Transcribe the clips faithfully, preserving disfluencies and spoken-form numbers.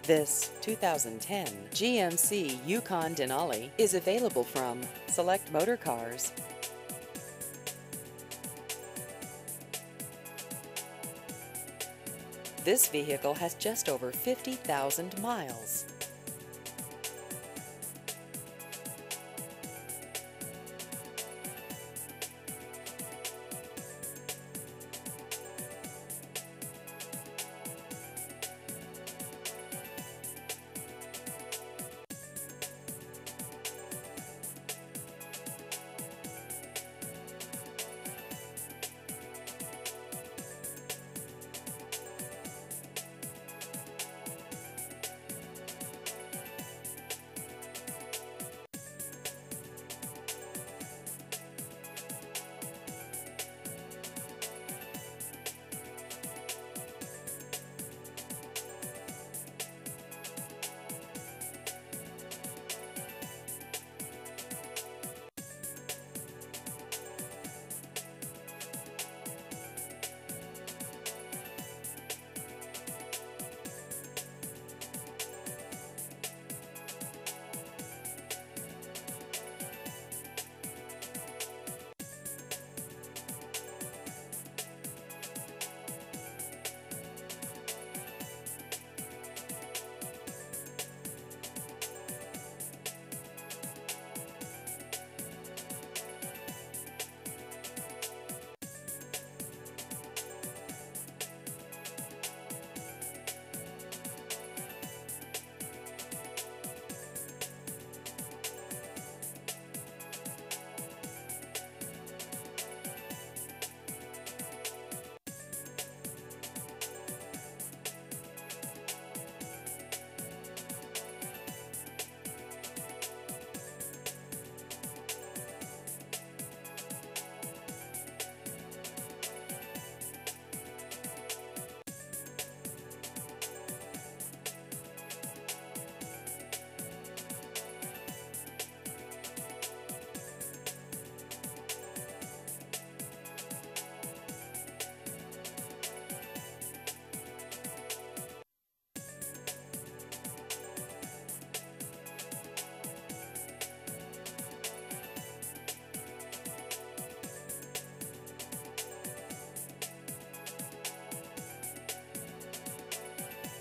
This two thousand ten G M C Yukon Denali is available from Select Motor Cars. This vehicle has just over fifty thousand miles.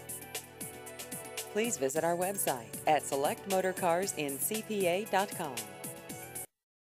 Please visit our website at select motor cars in c p a dot com.